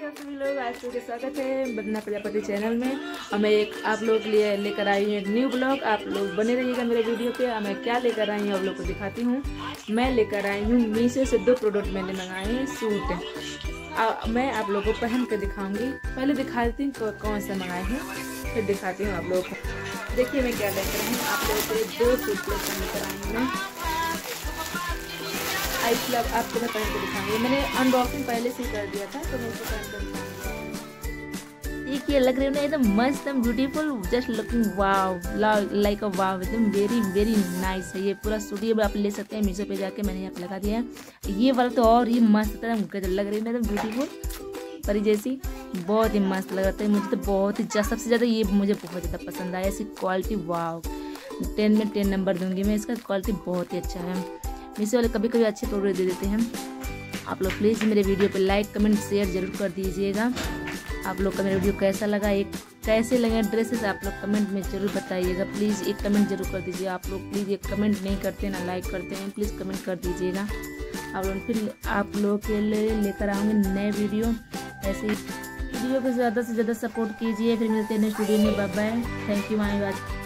नमस्कार सभी लोग, आज के स्वागत है वंदना प्रजापति चैनल में। और मैं एक आप लोगों के लिए लेकर आई हूँ एक न्यू ब्लॉग। आप लोग बने रहिएगा मेरे वीडियो पे। और मैं क्या लेकर आई हूँ आप लोग को दिखाती हूँ। मैं लेकर आई हूँ मीशो से 2 प्रोडक्ट मैंने मंगाए हैं, सूट। मैं आप लोगों को पहन कर दिखाऊंगी। पहले दिखाती हूँ कौन सा मंगाए हैं, फिर दिखाती हूँ आप लोगों को। देखिए मैं क्या लेकर आई हूँ। आप लोगों के लिए 2 सूट लेकर आई हूँ मैं। मतलब आपको मैं पहन के दिखाऊंगी। मैंने अनबॉक्सिंग पहले से ही कर दिया था, तो मैं इसको पहन कर दिखाऊंगी। एक ये लग रही है ना एकदम मस्त, एकदम beautiful, just looking wow, like a wow, एकदम वेरी वेरी नाइस है। ये पूरा सूट ये आप ले सकते हैं मीशो पे जाके, मैंने यहाँ पे लगा दिया है। ये वाला तो और ही मस्त है, गजब लग रही है एकदम ब्यूटीफुल परी जैसी, बहुत ही मस्त लग रहा है मुझे तो। बहुत ही सबसे ज़्यादा ये मुझे बहुत ज़्यादा पसंद आया। इसकी क्वालिटी वाव, 10 में 10 नंबर दूंगी मैं। इसका क्वालिटी बहुत ही अच्छा है। मीशो वाले कभी कभी अच्छे प्रोडक्ट दे देते हैं। आप लोग प्लीज़ मेरे वीडियो पे लाइक कमेंट शेयर जरूर कर दीजिएगा। आप लोग का मेरा वीडियो कैसा लगा, एक कैसे लगे ड्रेसेस, आप लोग कमेंट में जरूर बताइएगा। प्लीज़ एक कमेंट जरूर कर दीजिए। आप लोग प्लीज़ एक कमेंट नहीं करते ना लाइक करते हैं, प्लीज़ कमेंट कर दीजिएगा। आप लोग फिर आप लोग के लिए लेकर आऊँगी नए वीडियो। ऐसे वीडियो को ज़्यादा से ज़्यादा सपोर्ट कीजिए। फिर मिलते हैं नेक्स्ट वीडियो में। Bye bye, thank you my watch.